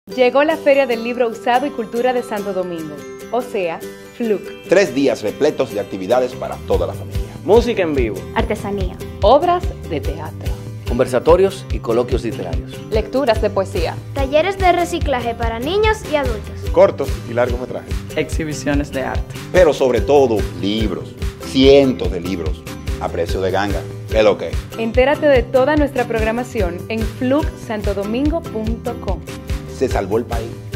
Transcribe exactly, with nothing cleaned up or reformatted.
Llegó la Feria del Libro Usado y Cultura de Santo Domingo, o sea, FLUC. Tres días repletos de actividades para toda la familia. Música en vivo, artesanía, obras de teatro, conversatorios y coloquios literarios, lecturas de poesía, talleres de reciclaje para niños y adultos, cortos y largometrajes, exhibiciones de arte. Pero sobre todo, libros, cientos de libros, a precio de ganga. ¿Qué es lo que? Entérate de toda nuestra programación en fluc santo domingo punto com. Se salvó el país.